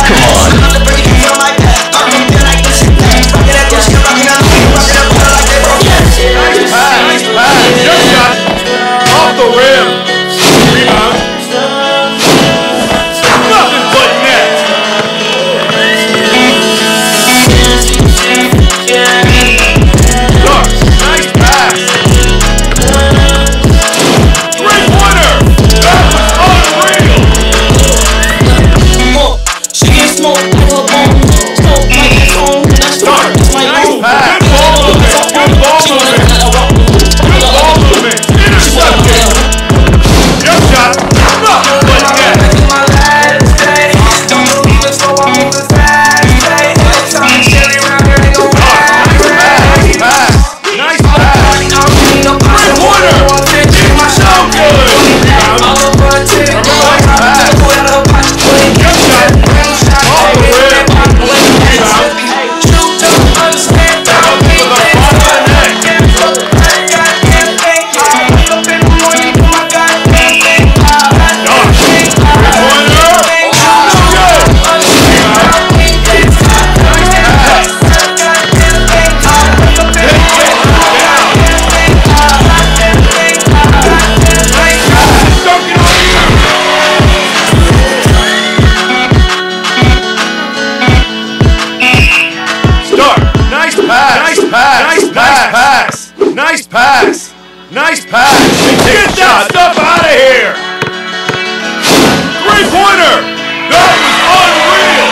Nice pass! Nice pass! Get that stuff out of here! Three-pointer! That was unreal!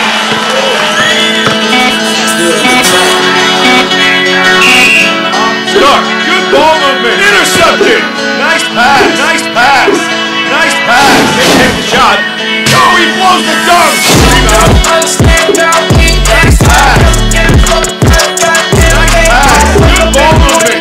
Stark, good ball movement! Intercepted! Nice pass! Nice pass! Nice pass! They take the shot. Oh, he blows the dunk! Rebound! Nice pass! Nice pass! Good ball movement!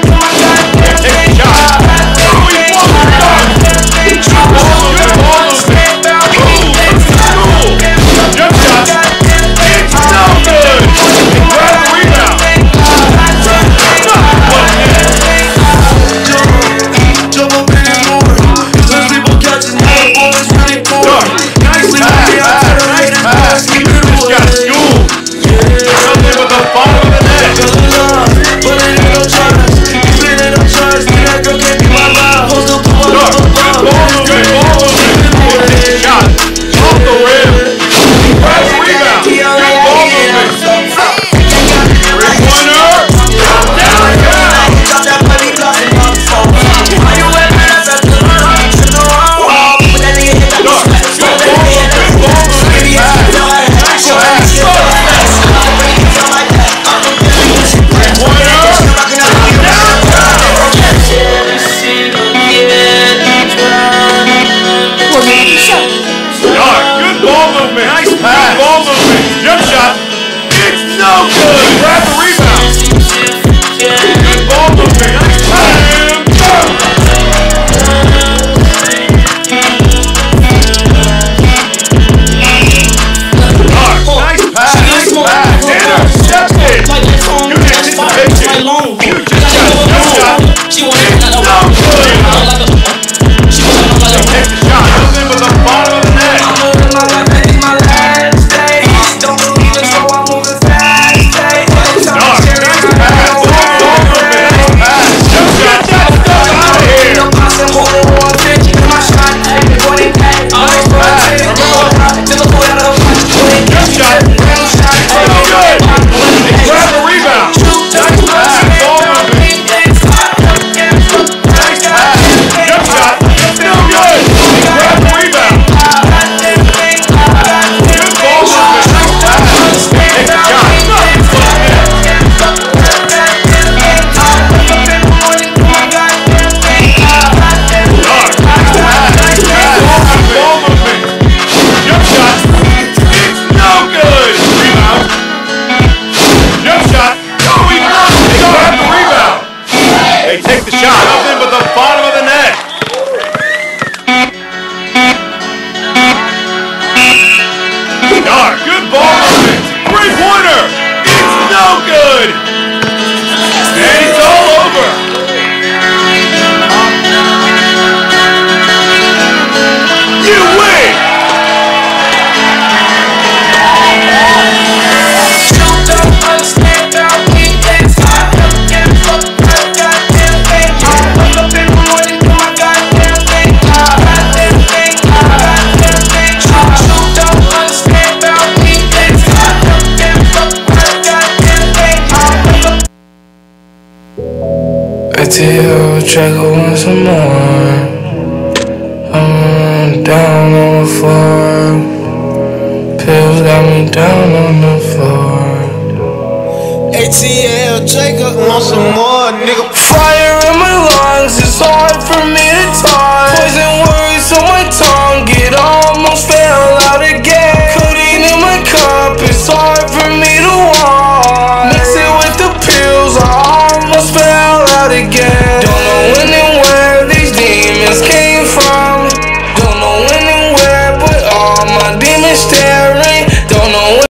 Don't believe it, so I move as fast as ATL Draco want some more. I'm down on the floor. Pills got me down on the floor. ATL Draco want some more, nigga. Fire in my lungs, it's hard for me to talk. Poison words on my tongue, it almost fell